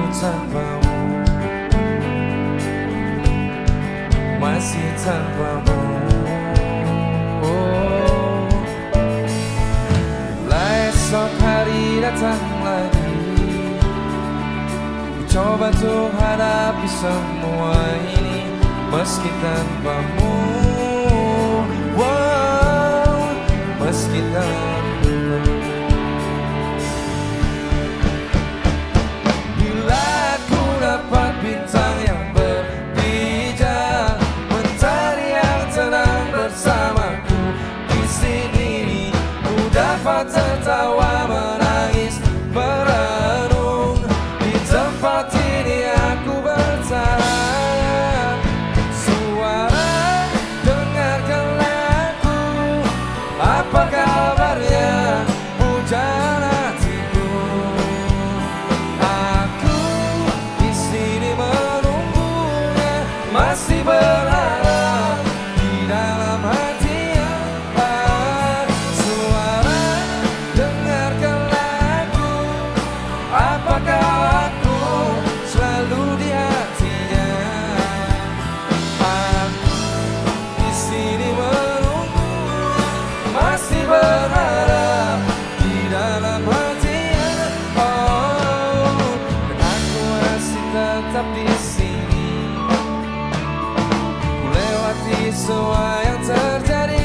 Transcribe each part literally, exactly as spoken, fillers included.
tanpamu, masih tanpamu. Oh, bila esok hari datang lagi, ku coba untuk hadapi semua ini meski tanpamu. Wow, meski tanpamu. Dapat tertawa, menangis, merenung. Di tempat ini aku bertahan. Suara, dengarkanlah aku. Apa kabarnya, pujaan hatiku? Aku di sini menunggunya, masih berharap di dalam hati. Apakah aku selalu di hatinya? Aku di sini menunggu, masih berharap di dalam hatinya. Oh, dan aku masih tetap di sini. Ku lewati semua yang terjadi.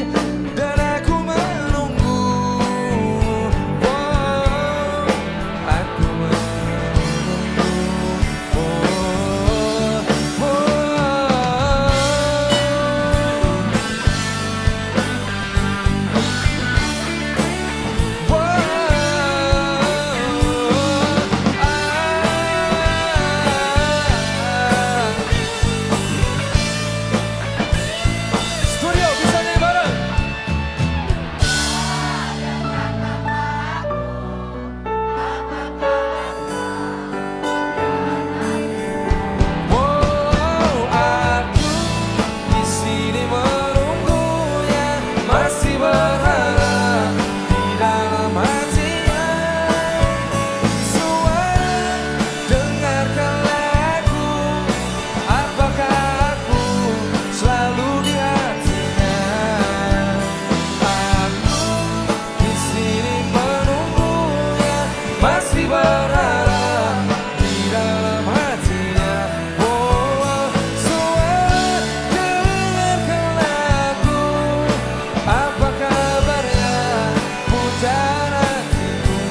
Masih berharap di dalam hatinya. Oh, suara, dengarkanlah aku. Apa kabarnya, pujaan hatiku?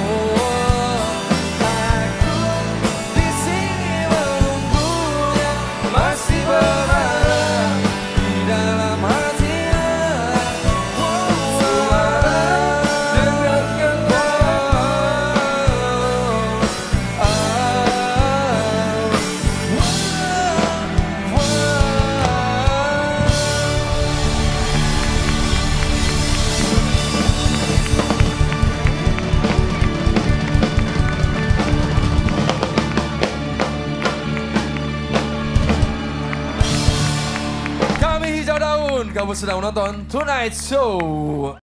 Aku di sini menunggunya, masih berharap di dalam hatinya. Kami Hijau Daun, kamu sedang menonton Tonight Show.